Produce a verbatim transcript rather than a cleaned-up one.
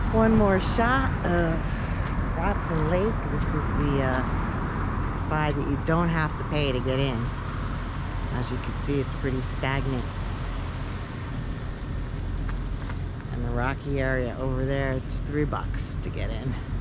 One more shot of Watson Lake. This is the uh, side that you don't have to pay to get in. As you can see, it's pretty stagnant. And the rocky area over there, it's three bucks to get in.